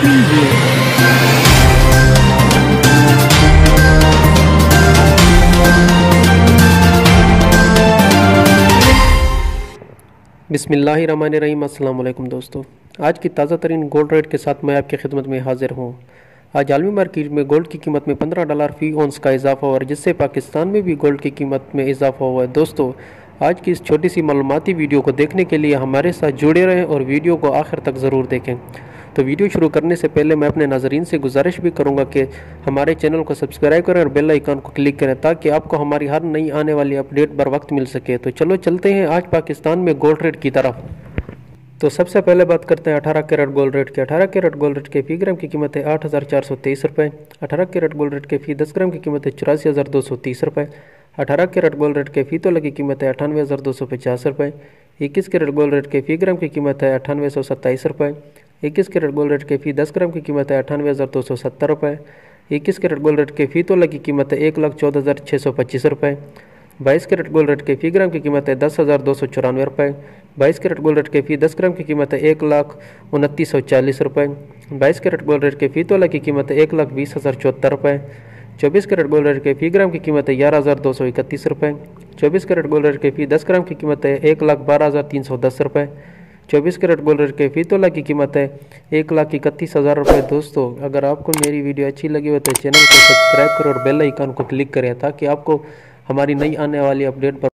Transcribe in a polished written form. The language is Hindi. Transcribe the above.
बिस्मिल्लाहिर्रहमानिर्रहीम। अस्सलाम वालेकुम दोस्तों, आज की ताज़ा तरीन गोल्ड रेट के साथ मैं आपकी खिदमत में हाजिर हूँ। आज आलमी मार्केट में गोल्ड की कीमत में $15 फी औंस का इजाफा हुआ है, जिससे पाकिस्तान में भी गोल्ड की कीमत में इजाफा हुआ है। दोस्तों, आज की इस छोटी सी मालूमाती वीडियो को देखने के लिए हमारे साथ जुड़े रहें और वीडियो को आखिर तक ज़रूर देखें। तो वीडियो शुरू करने से पहले मैं अपने नाज़रीन से गुजारिश भी करूंगा कि हमारे चैनल को सब्सक्राइब करें और बेल आइकन को क्लिक करें, ताकि आपको हमारी हर नई आने वाली अपडेट बर वक्त मिल सके। तो चलो चलते हैं आज पाकिस्तान में गोल्ड रेट की तरफ। तो सबसे पहले बात करते हैं 18 कैरेट गोल्ड रेट की। 18 कैरेट गोल्ड रेट के फी ग्राम की कीमत है 8,423 रुपये। 18 कैरेट गोल्ड रेट के फी 10 ग्राम की कीमत है 84,230 रुपये। 18 कैरेट गोल्ड रेट के फी तोला की कीमत है 98,250 रुपये। 21 कैरेट गोल्ड रेट के फी ग्राम की कीमत है 9827 रुपये। 21 कैरेट गोल्ड रेट के फी 10 ग्राम की कीमत है 98,270 रुपये। 21 कैरेट गोल्ड रेट के फी तोला की कीमत है 1,14,625 रुपये। 22 कैरेट गोल्ड रेट के फी ग्राम की कीमत है 10,294 रुपये। 22 कैरेट गोल्ड रेट के फी 10 ग्राम की कीमत है 1,29,40 रुपये। 22 कैरेट गोल्ड रेट के फी तोला की कीमत है 1,20,074 रुपये। 24 कैरेट गोल्ड रेट के फी ग्राम की कीमत है 11,231 रुपये। 24 कैरेट गोल्ड रेट के फी 10 ग्राम की कीमत है 1,12,310 रुपये। 24 कैरेट गोल्ड रेट के फी तोला की कीमत है 1,31,000 रुपये। दोस्तों, अगर आपको मेरी वीडियो अच्छी लगी हो तो चैनल को सब्सक्राइब करो और बेल आइकन को क्लिक करें, ताकि आपको हमारी नई आने वाली अपडेट पर